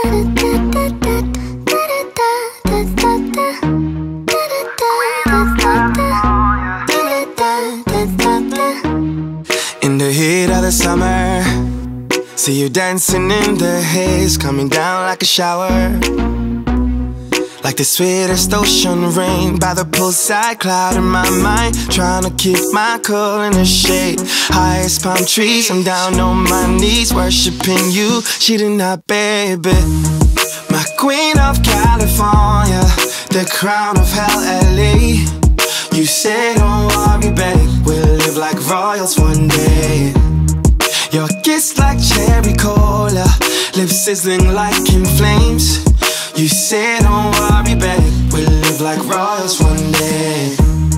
In the heat of the summer, see you dancing in the haze, coming down like a shower, like the sweetest ocean rain by the poolside, cloud in my mind, trying to keep my cool in the shade. Highest palm trees, I'm down on my knees, worshiping you, cheating out, baby. My queen of California, the crown of hell, LA. You say don't worry, babe, we'll live like royals one day. Your kiss like cherry cola, lips sizzling like in flames. You say don't worry, babe, we'll live like royals one day.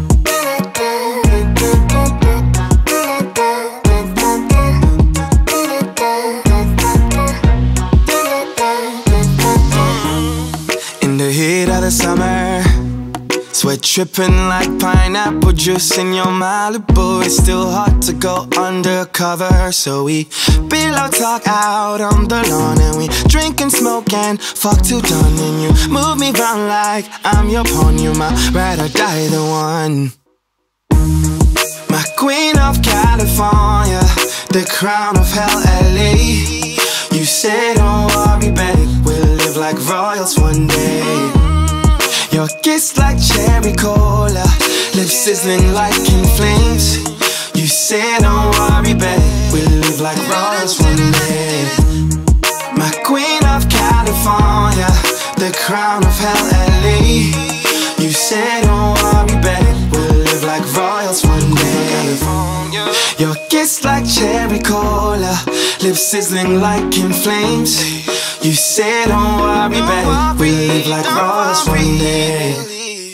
In the heat of the summer, sweat dripping like pineapple juice in your Malibu. It's still hard to go undercover, so we pillow talk out on the lawn, and we drink and smoke and fuck till dawn. And you move me round like I'm your pawn. You my ride or die, the one. My queen of California, the crown of hell, LA. You say don't worry, babe, we'll live like royals one day. Your kiss like cherry cola, lips sizzling like in flames. You say don't worry, babe, we'll live like royals one day. My queen of California, the crown of hell, LA. You say don't worry, babe, we'll live like royals one day. Your kiss like cherry cola, lips sizzling like in flames. You say don't worry, babe, we'll live like royals one day.